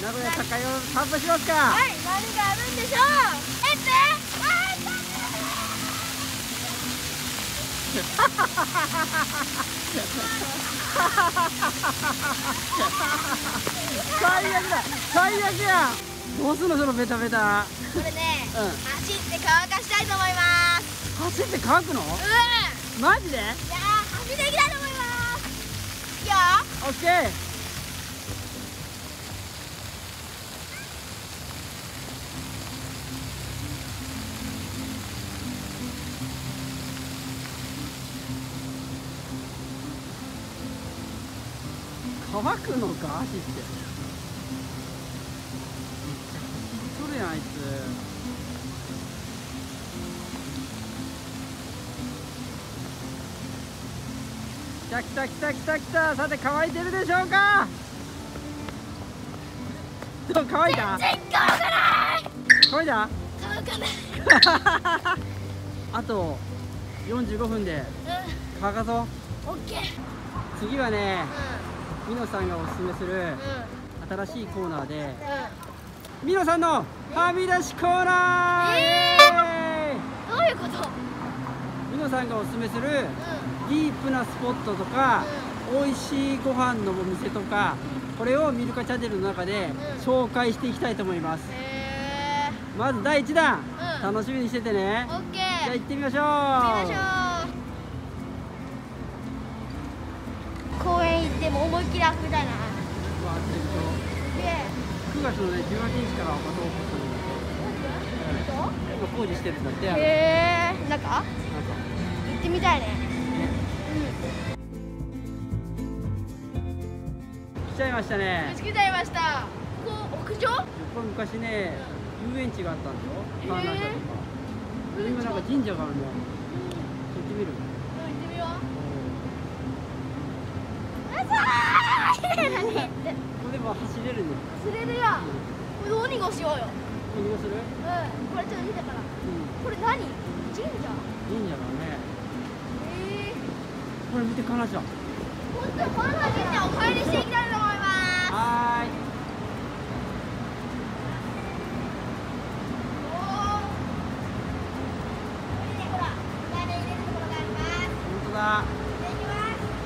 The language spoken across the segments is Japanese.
名古屋栄を散歩しますか。 はい、何があるんでしょう。 最悪だ、最悪や。どうすんのそのベタベタ。 これね、走って乾かしたいと思います。 走って乾くの？マジで？ いや走っていきたいと思います。いいよ。 オッケー。乾くのか、足って。めっちゃ走っとるやん、あいつ。来た来た来た来た来た。さて、乾いてるでしょうか。どう、乾いた？ 全然乾かない。 乾いた？ 乾かない。 あと45分で乾かそう。 オッケー。 次はね、みのさんがおすすめする新しいコーナーで、みのさんのはみ出しコーナー。 どういうこと？ みのさんがおすすめするディープなスポットとか、美味しいご飯のお店とか、これをミルカチャンネルの中で紹介していきたいと思います。まず第1弾、楽しみにしててね。 オッケー。 じゃあ行ってみましょう。 行ってみましょう。公園行っても思いっきり遊びたいな。 9月のね、18日からまたオープンするんだって。今工事してるんだって。 中？行ってみたいね。 来ちゃいましたね。 来ちゃいました。ここ屋上？ これ昔ね、遊園地があったんでしょ。観覧車とか。今なんか神社があるね。行ってみる？ 行ってみよう。 これでも走れるね。 釣れるやん。これ鬼ごしようよ。 鬼ごする？ これちょっと見てから。これ何？神社？ 神社だね。これ見て、観覧車。 本当に観覧車お帰りしていきたいと思います。 はーい。 ほら、お金入れるところがあります。 本当だ。 行ってきます。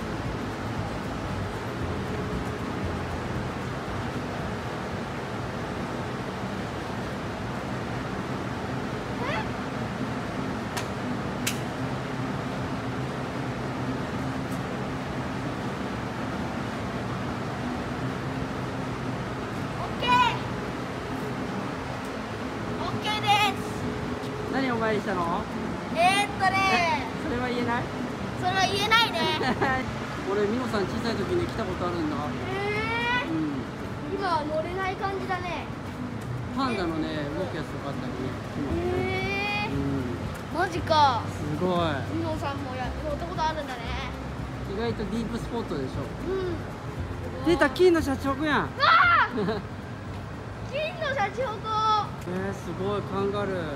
何お参りしたの？それは言えない？ それは言えないね。 俺、みのさん小さい時に来たことあるんだ。 今は乗れない感じだね。 パンダのね、動くやつとかあったりね。 マジか。 すごい。 みのさんも乗ったことあるんだね。 意外とディープスポットでしょ。出た、金のシャチホコやん。 金のシャチホコ。 すごい、カンガルー。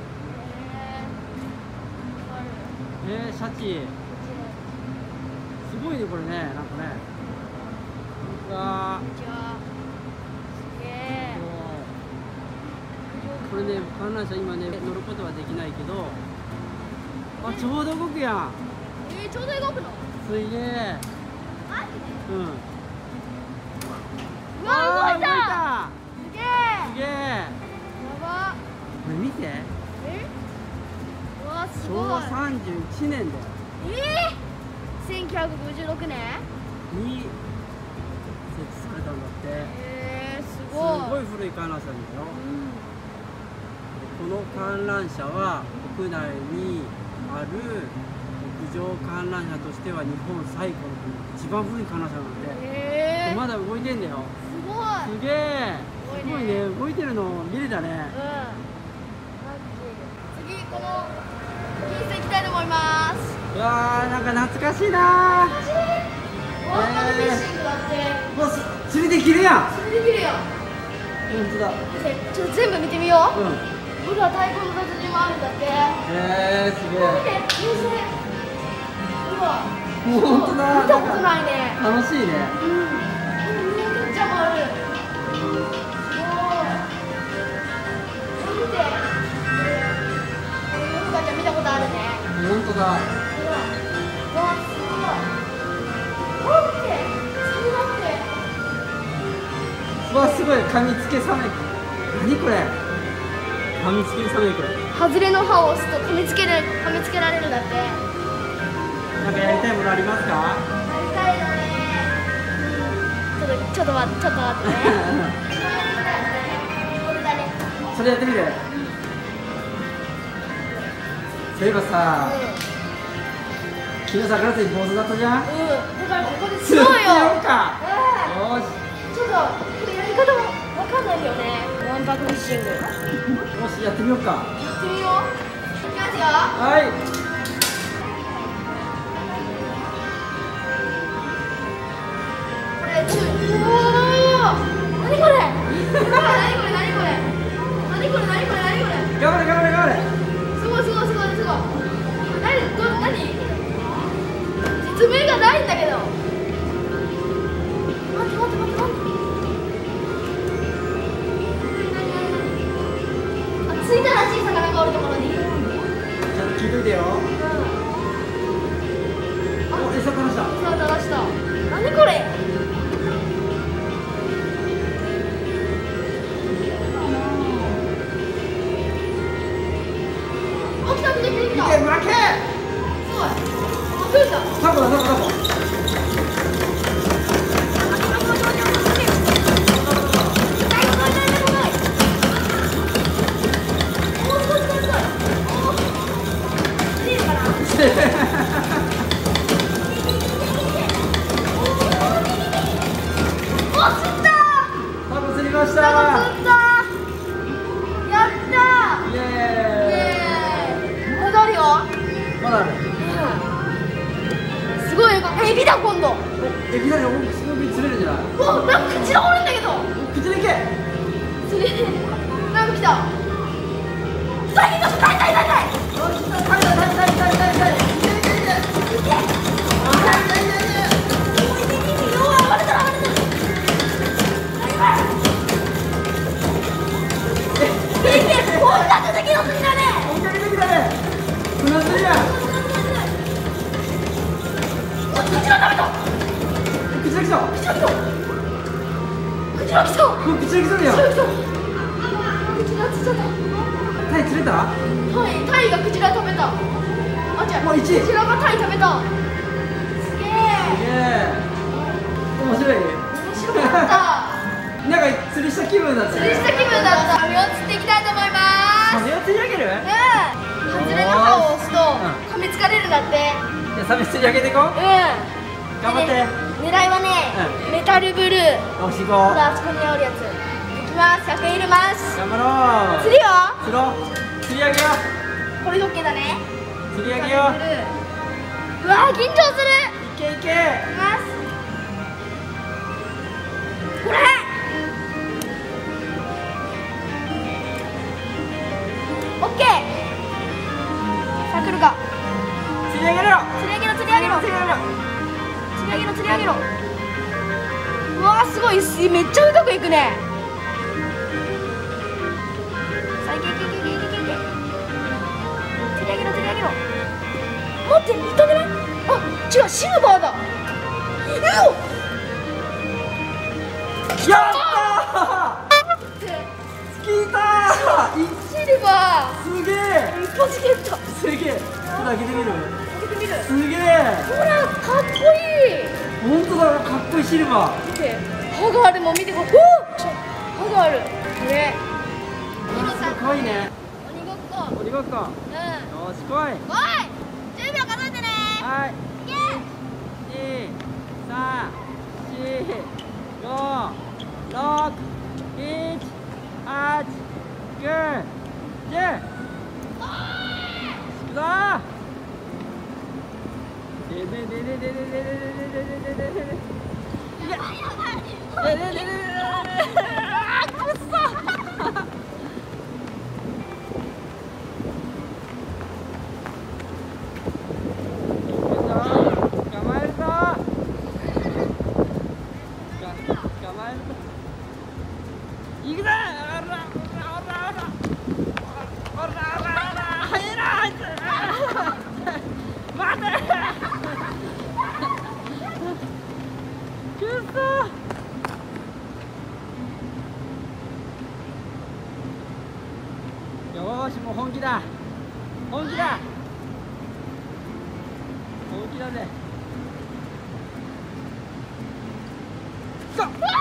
シャチ。すごいね、これね、なんかね。うわー。これね、観覧車今ね、乗ることはできないけど。あ、ちょうど動くやん。 ちょうど動くの？ すげえ。 マジで？ うわ、動いた。 すげえ。 すげえ。 やば。 これ見て。 うわ、すごい。 昭和31年だよ。 1956年に設置されたんだって。 すごい。 すごい古い観覧車だよ。この観覧車は国内にある屋上観覧車としては日本最古の一番古い観覧車なんで、まだ動いてんだよ。 すごい。 すげえ。すごいね、動いてるの見れたね。 次、この金星行きたいと思います。 うわー、なんか懐かしいなー。 ワーカーフィッシングだって。 もう釣りできるやん。 釣りできるよ。 本当だ。 ちょっと全部見てみよう。ほら、太鼓の達人もあるんだって。 すげえ。 見て、金星。ほら。 もう本当だ。 見たことないね。 楽しいね。 めっちゃ回る。 噛みつけサメ。何これ。噛みつけサメこれ。 外れの歯を押すと噛みつけられるんだって。 なんかやりたいものありますか？ やりたいのね。ちょっと待ってね。これだね。 それやってみる。そういえばさ、昨日桜井坊主だったじゃん。 だからここでしようよ。 ようか。よし。 ちょっとこれやり方もわかんないよね。ワンパクフィッシング。 もしやってみようか。 やってみよう。いきますよ。 はい。 これおお。何これ。何これ。 頑張れ頑張れ頑張れ。 すごい。何説明がないんだけど。待って。着いたらしい魚がおるところに。 ちゃんと聞いといてよ。餌垂らした。何これ。できた。 負け。 すごい。来るんだ。 タコだ。タコ釣りました。 やったー。 イエーイ。 まだあるよ。 まだある。 すごい。エビだ今度。 エビだよ。すごい釣れるんじゃない。 うわ、なんか口がおるんだけど。 口でいけ。 釣れ。なんか来た。痛い。こんな続きの釣りだね。 船釣りや。 口が食べた。 口できた。 口が来た。 口できたよ。 口がつっちゃった。 タイ釣れた？ タイがクジラ食べた。 もう1位。 クジラがタイ食べた。すげえ。 面白い。 面白かった。 なんか釣りした気分だったね。 サメを釣っていきたいと思います。 サメを釣り上げる？ 外れの歯を押すと噛みつかれるんだって。 じゃあサメ釣り上げていこう。頑張って。 狙いはね、メタルブルー。 おしご。 ほら、あそこにおるやつ。いきます。100円入れます。 頑張ろう。 釣るよ。 釣り上げよこれ OK だね。 う。釣り上げよう。 うわー、緊張する。 いけ。 いきます。これ。オッケー。さあ来るか。 釣り上げろ。 うわー、すごい。めっちゃ深くいくね。さあいけ。釣り上げろ。待って、いたね。あ、違う、シルバーだ。 やったー。聞いたー。 シルバー。 すげえ。 一発ゲット。 すげえ。ちょっと開けてみる。すげえ。 ほら、かっこいい。 本当だ、かっこいいシルバー。 見て、歯があるもん見てこう。歯がある。これ。 かわいいね。 鬼ごっこ。 鬼ごっこ。よし、来い。 10秒数えてね。 はい。 いけ。 2、3、4、5、6、7、8、9、10。いくぞー。 よし、もう本気だ。本気だ。本気だぜ。さあ。